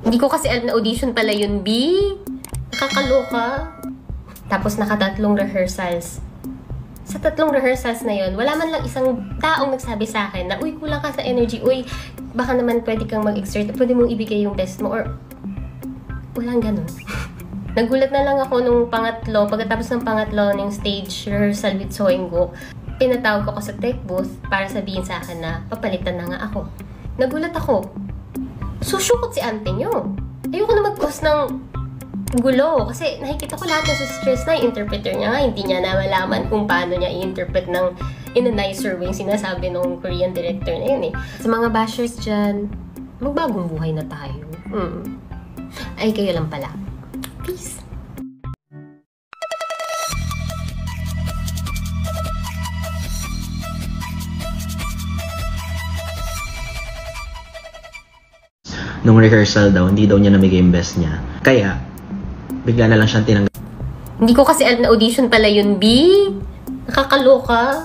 Hindi ko kasi alam na audition pala yun, B. Nakakaloka. Tapos nakatatlong rehearsals. Sa tatlong rehearsals na yun, wala man lang isang taong nagsabi sa akin na, uy, kulang ka sa energy, uy, baka naman pwede kang mag-exert, pwede mong ibigay yung best mo, or walang ganun. Nagulat na lang ako nung pangatlo, pagkatapos ng pangatlo ng stage rehearsal with Soenggook, pinatawag ko sa tech booth para sabihin sa akin na papalitan na nga ako. Nagulat ako. Susyukot si ante nyo. Ayoko na mag-cause ng gulo. Kasi nakikita ko lahat na sa stress na yung interpreter niya nga. Hindi niya na malaman kung paano niya i-interpret ng in a nicer way sinasabi ng Korean director na yun eh. Sa mga bashers dyan, magbagong buhay na tayo. Ay, kayo lang pala. Peace! Nung rehearsal daw, hindi daw niya namigay yung best niya. Kaya, bigla na lang siyang tinanggap. Hindi ko kasi alam na audition pala yun, B. Nakakaloka.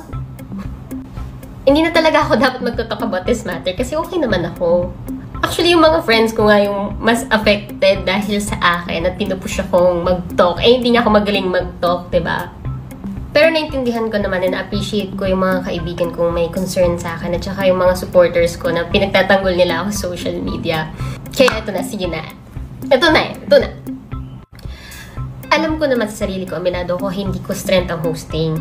Hindi na talaga ako dapat magto-talk about this matter kasi okay naman ako. Actually, yung mga friends ko nga yung mas affected dahil sa akin at pinupush akong mag-talk. Eh, hindi nga ako magaling mag-talk, diba? Pero naintindihan ko naman and na-appreciate ko yung mga kaibigan kong may concern sa akin at saka yung mga supporters ko na pinagtatanggol nila ako sa social media. Kaya ito na, sige na. Ito na. Alam ko naman sa sarili ko, aminado ko, hindi ko strength ang hosting.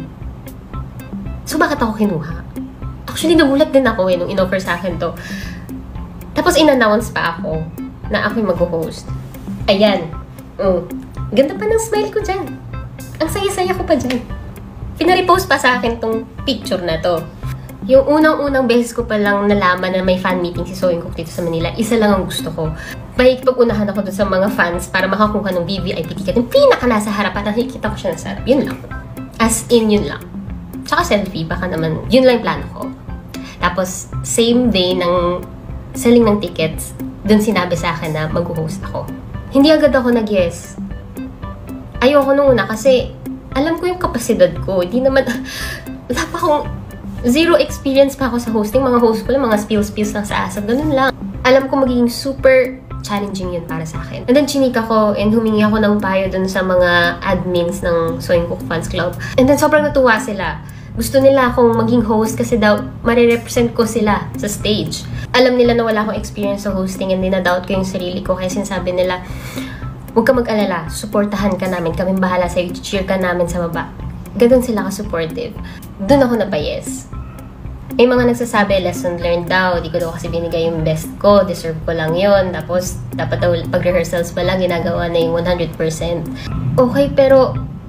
So bakit ako kinuha? Actually, nagulat din ako nung in-offer sa akin to. Tapos in-announce pa ako na ako yung mag-host. Ayan. Ganda pa ng smile ko dyan. Ang saya-saya ko pa dyan. Pinarepost pa sa akin tong picture na to. Yung unang-unang beses ko palang nalaman na may fan meeting si Soenggook dito sa Manila, isa lang ang gusto ko. Pag-unahan ako dun sa mga fans para makakuha ng VVIP ticket. Yung pinaka nasa harapan, nakikita ko siya nasa harap. Yun lang. As in, yun lang. Tsaka selfie, baka naman, yun lang yung plano ko. Tapos, same day ng selling ng tickets, dun sinabi sa akin na mag-host ako. Hindi agad ako nag-yes. Ayoko nung una kasi alam ko yung kapasidad ko. Hindi naman, wala pa akong zero experience pa ako sa hosting. Mga host ko lang, mga spills lang sa asap. Ganun lang. Alam ko magiging super challenging yun para sa akin. And then, chinika ko and humingi ako ng payo dun sa mga admins ng Soenggook Fans Club. And then, sobrang natuwa sila. Gusto nila akong maging host kasi daw, marirepresent ko sila sa stage. Alam nila na wala akong experience sa hosting and dinadoubt ko yung sarili ko. Kaya sinasabi nila, huwag ka mag-alala, supportahan ka namin, kaming bahala sa'yo, cheer ka namin sa baba. Ganun sila ka-supportive. Doon ako napayes. May mga nagsasabi, lesson learned daw, di ko daw kasi binigay yung best ko, deserve ko lang yon. Tapos, dapat daw pag-rehearsals pa lang, ginagawa na yung 100%. Okay, pero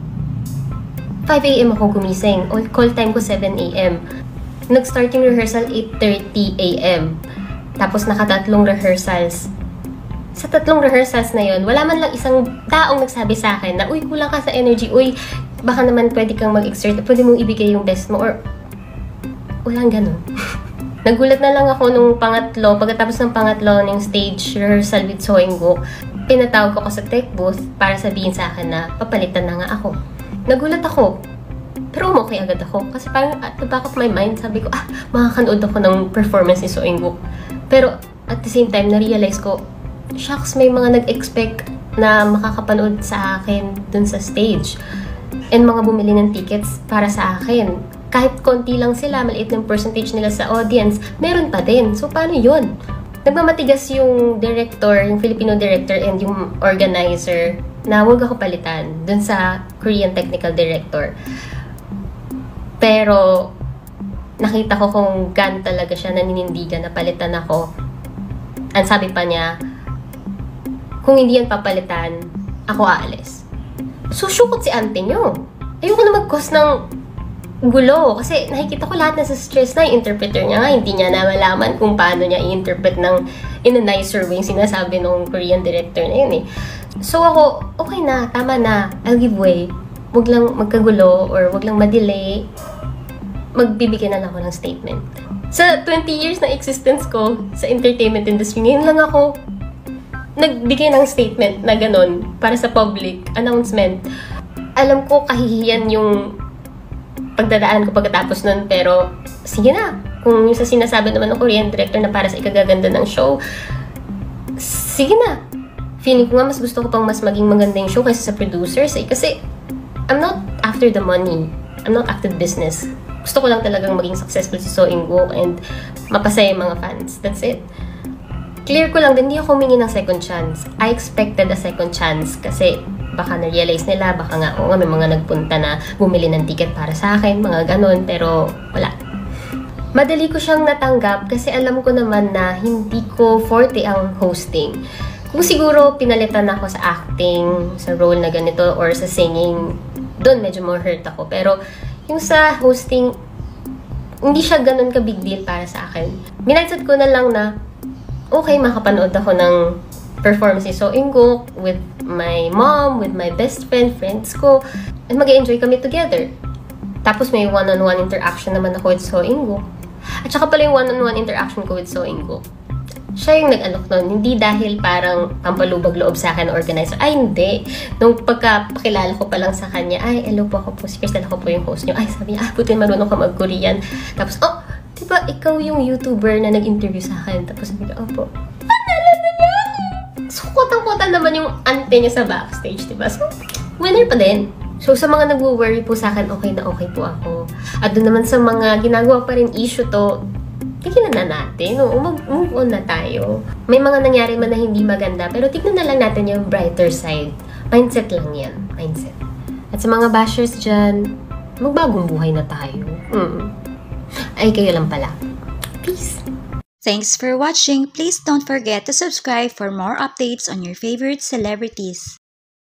5 AM ako gumising. Call time ko 7 AM. Nag-start yung rehearsal 8:30 AM. Tapos, nakatatlong rehearsals. Sa tatlong rehearsals na yun, wala man lang isang taong nagsabi sa akin na, uy, kulang ka sa energy, uy, baka naman pwede kang mag-exert, pwede mong ibigay yung best mo, or walang ganun. Nagulat na lang ako nung pangatlo, pagkatapos ng pangatlo ng stage rehearsal with Soenggook, pinatawag ko sa tech booth para sabihin sa akin na papalitan na nga ako. Nagulat ako, pero okay agad ako, kasi parang at the back of my mind, sabi ko, makakanood ako ng performance ni Soenggook. Pero at the same time, na-realize ko, shucks, may mga nag-expect na makakapanood sa akin dun sa stage. And mga bumili ng tickets para sa akin. Kahit konti lang sila, maliit ng percentage nila sa audience, meron pa din. So, paano yun? Nagmamatigas yung director, yung Filipino director and yung organizer na huwag ako palitan dun sa Korean technical director. Pero, nakita ko kung gan talaga siya, naninindigan na palitan ako. Ang sabi pa niya, kung hindi yan papalitan, ako aalis. Susyukot si ante nyo. Ayoko na mag-cause ng gulo. Kasi nakikita ko lahat na sa stress na yung interpreter niya nga. Hindi niya na malaman kung paano niya i-interpret ng in a nicer way sinasabi ng Korean director na yun eh. So ako, okay na, tama na. I'll give way. Huwag lang magkagulo or huwag lang ma-delay. Magbibigay na lang ako ng statement. Sa 20 years na existence ko sa entertainment industry, ngayon lang ako nagbigay ng statement na ganun para sa public announcement. Alam ko kahihiyan yung pagdadaan ko pagkatapos nun, pero sige na. Kung yung sa sinasabi naman ng Korean director na para sa ikagaganda ng show, sige na. Feeling ko nga mas gusto ko pang mas maging maganda yung show kaysa sa producers eh. Kasi I'm not after the money. I'm not after the business. Gusto ko lang talagang maging successful si So In-wook and mapasaya yung mga fans. That's it. Clear ko lang din, hindi ako humingi ng second chance. I expected a second chance kasi baka na-realize nila, baka nga, oo nga, may mga nagpunta na bumili ng ticket para sa akin, mga ganun, pero wala. Madali ko siyang natanggap kasi alam ko naman na hindi ko forte ang hosting. Kung siguro pinalitan ako sa acting, sa role na ganito, or sa singing, doon medyo more hurt ako. Pero yung sa hosting, hindi siya ganun ka big deal para sa akin. Mindset ko na lang na, okay, makapanood ako ng performance ni So In-wook with my mom, with my best friends ko, and mag-enjoy kami together. Tapos may one-on-one interaction naman ako with So In-wook. At saka pala yung one-on-one interaction ko with So In-wook, siya yung nag-alok nun. Hindi dahil parang pampalubag loob sa akin organizer. Ay, hindi. Nung pagkapakilala ko pa lang sa kanya, ay, hello po, ako po si Crystal, ako po yung host niyo. Ay, sabi niya, buti marunong ka mag-Korean. Tapos, oh, diba, ikaw yung YouTuber na nag-interview sa akin. Tapos sabi ko, opo. Panalala niya! So, kutang-kuta naman yung ante niya sa backstage, diba? So, winner pa din. So, sa mga nag-worry po sa akin, okay na okay po ako. At doon naman sa mga ginagawa pa rin issue to, tigilan na natin. O, move on na tayo. May mga nangyari man na hindi maganda, pero tignan na lang natin yung brighter side. Mindset lang yan. Mindset. At sa mga bashers dyan, magbagong buhay na tayo. Ay, kayo lang pala. Peace! Thanks for watching. Please don't forget to subscribe for more updates on your favorite celebrities.